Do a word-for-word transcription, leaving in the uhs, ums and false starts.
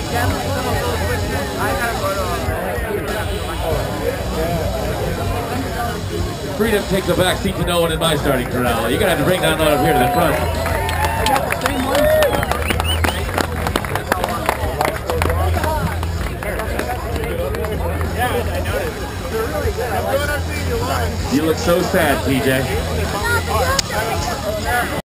Freedom takes a back seat to no one in my starting corral. You're gonna have to bring that one up here to the front. You look so sad, P J.